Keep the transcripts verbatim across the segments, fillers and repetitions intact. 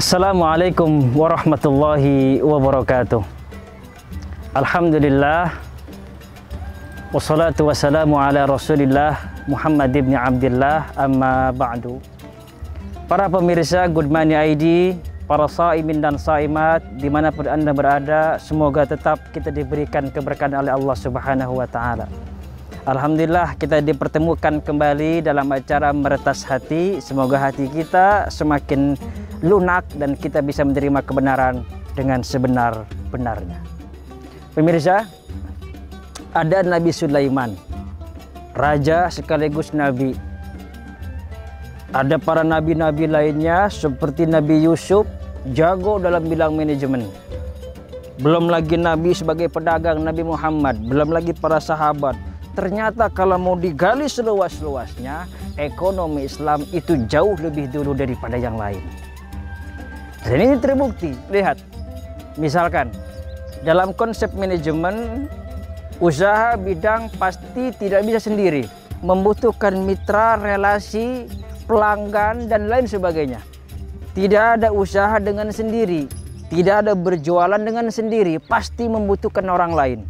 Assalamualaikum warahmatullahi wabarakatuh. Alhamdulillah, wassalatu wassalamu ala rasulillah Muhammad ibn Abdillah, amma ba'du. Para pemirsa Good Money I D, para saimin dan saimat dimanapun Anda berada, semoga tetap kita diberikan keberkahan oleh Allah Subhanahu wa Ta'ala. Alhamdulillah, kita dipertemukan kembali dalam acara Meretas Hati. Semoga hati kita semakin lunak dan kita bisa menerima kebenaran dengan sebenar-benarnya. Pemirsa, ada Nabi Sulaiman, raja sekaligus nabi. Ada para nabi-nabi lainnya seperti Nabi Yusuf, jago dalam bidang manajemen. Belum lagi nabi sebagai pedagang Nabi Muhammad, belum lagi para sahabat. Ternyata kalau mau digali seluas-luasnya, ekonomi Islam itu jauh lebih dulu daripada yang lain. Dan ini terbukti. Lihat, misalkan dalam konsep manajemen, usaha bidang pasti tidak bisa sendiri, membutuhkan mitra, relasi, pelanggan, dan lain sebagainya. Tidak ada usaha dengan sendiri, tidak ada berjualan dengan sendiri, pasti membutuhkan orang lain.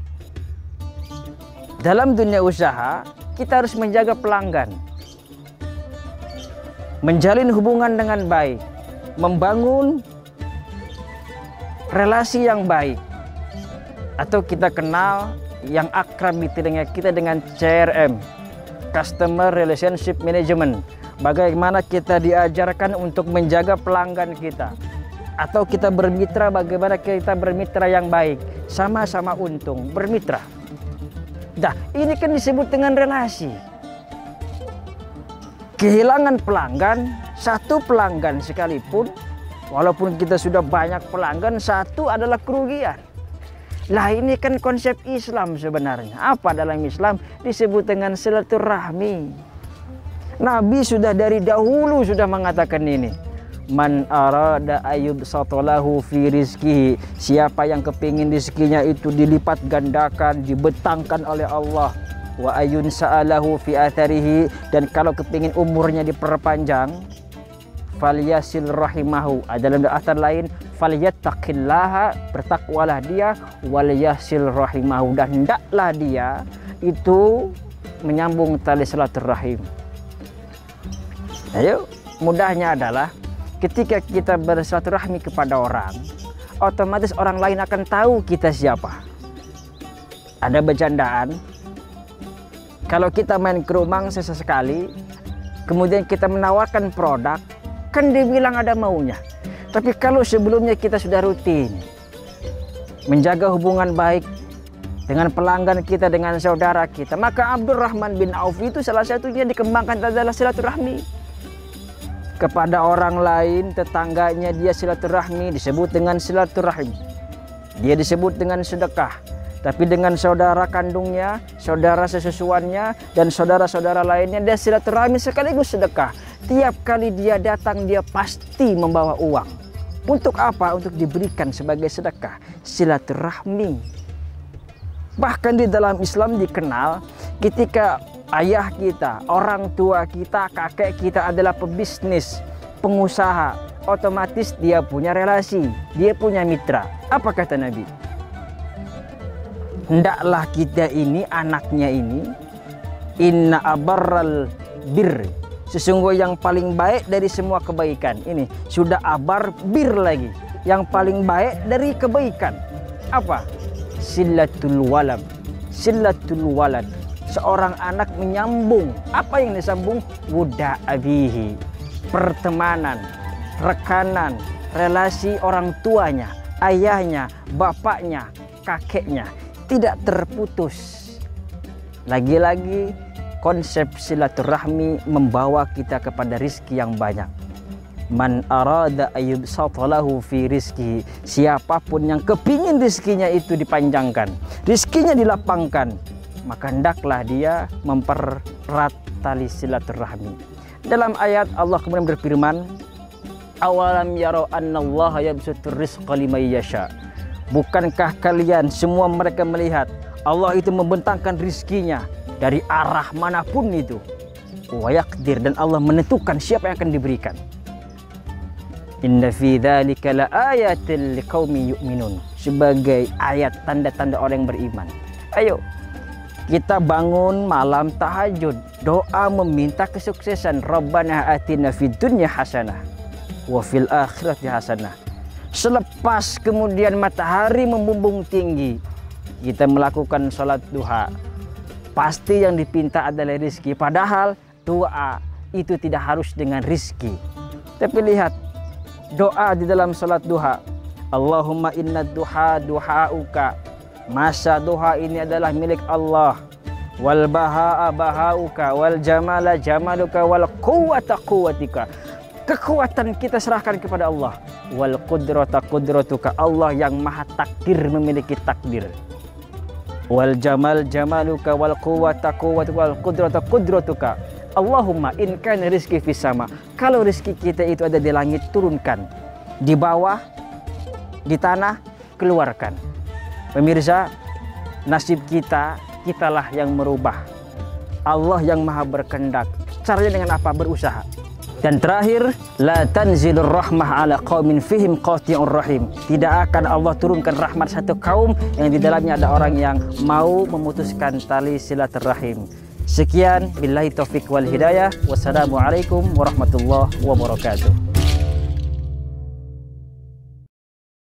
Dalam dunia usaha, kita harus menjaga pelanggan, menjalin hubungan dengan baik, membangun relasi yang baik, atau kita kenal yang akrab di telinga kita dengan C R M, Customer Relationship Management. Bagaimana kita diajarkan untuk menjaga pelanggan kita, atau kita bermitra, bagaimana kita bermitra yang baik, sama-sama untung, bermitra. Nah, ini kan disebut dengan relasi. Kehilangan pelanggan, satu pelanggan sekalipun, walaupun kita sudah banyak pelanggan, satu adalah kerugian. Lah, ini kan konsep Islam sebenarnya. Apa dalam Islam? Disebut dengan silaturahmi. Nabi sudah dari dahulu sudah mengatakan ini. Man arada ayub satolahu fi rizkihi, siapa yang kepingin rizkinya itu dilipat gandakan, dibentangkan oleh Allah. Wa ayun sa'alahu fi atharihi, dan kalau kepingin umurnya diperpanjang, falyasil rahimahu, dalam athar lain falyattaqillaha, bertakwalah dia, walyasil rahimahu, dan hendaklah dia itu menyambung tali silaturahim. Ayo, mudahnya adalah ketika kita bersilaturahmi kepada orang, otomatis orang lain akan tahu kita siapa. Ada bercandaan, kalau kita main ke rumah sesekali, kemudian kita menawarkan produk, kan dia bilang ada maunya. Tapi kalau sebelumnya kita sudah rutin menjaga hubungan baik dengan pelanggan kita, dengan saudara kita, maka Abdurrahman bin Auf itu salah satunya dikembangkan adalah silaturahmi. Kepada orang lain, tetangganya dia silaturahmi, disebut dengan silaturahim. Dia disebut dengan sedekah. Tapi dengan saudara kandungnya, saudara sesusuannya, dan saudara-saudara lainnya, dia silaturahmi sekaligus sedekah. Tiap kali dia datang, dia pasti membawa uang. Untuk apa? Untuk diberikan sebagai sedekah. Silaturahmi. Bahkan di dalam Islam dikenal ketika ayah kita, orang tua kita, kakek kita adalah pebisnis, pengusaha, otomatis dia punya relasi, dia punya mitra. Apa kata Nabi? Hendaklah kita ini, anaknya ini, inna abarral bir, sesungguhnya yang paling baik dari semua kebaikan. Ini sudah abar bir lagi, yang paling baik dari kebaikan. Apa? Silatul walad, silatul walad. Seorang anak menyambung, apa yang disambung? Wuda abihi, pertemanan, rekanan, relasi orang tuanya, ayahnya, bapaknya, kakeknya, tidak terputus. Lagi-lagi konsep silaturahmi membawa kita kepada rizki yang banyak. Man arada ayub satalahu fi rizki, siapapun yang kepingin rizkinya itu dipanjangkan, rizkinya dilapangkan, maka hendaklah dia mempererat tali silaturahmi. Dalam ayat Allah kemudian berfirman, awalam yarau annallaha yabsutur rizqa liman yasha, bukankah kalian semua mereka melihat Allah itu membentangkan rizkinya dari arah manapun itu, wa yaqdir, dan Allah menentukan siapa yang akan diberikan. Inna fi dzalika laayatil liqaumin yu'minun. Sebagai ayat tanda-tanda orang yang beriman. Ayo kita bangun malam tahajud, doa meminta kesuksesan. Rabbana atina fid dunya hasanah wa fil akhirati hasanah. Selepas kemudian matahari membumbung tinggi, kita melakukan sholat duha. Pasti yang dipinta adalah rizki. Padahal doa itu tidak harus dengan rizki. Tapi lihat doa di dalam sholat duha. Allahumma inna duha duhauka. Masa duha ini adalah milik Allah. Wal baha'a bahauka. Wal jamala jamaluka. Wal quwwata quwwatika. Kekuatan kita serahkan kepada Allah. Wal qudrata qudratuka. Allah yang maha takdir memiliki takdir. Wal jamal jamaluka. Wal quwwata quwwatuka. Wal qudrata qudratuka. Allahumma in kana rizki fis sama. Kalau rizki kita itu ada di langit, turunkan. Di bawah, di tanah, keluarkan. Pemirsa, nasib kita, kitalah yang merubah. Allah yang maha berkehendak. Caranya dengan apa? Berusaha. Dan terakhir, la tanzilur rahmah ala qaumin fihim qati'ur rahim. Tidak akan Allah turunkan rahmat satu kaum yang di dalamnya ada orang yang mau memutuskan tali silaturahim. Sekian, billahi taufiq wal hidayah. Wassalamualaikum warahmatullahi wabarakatuh.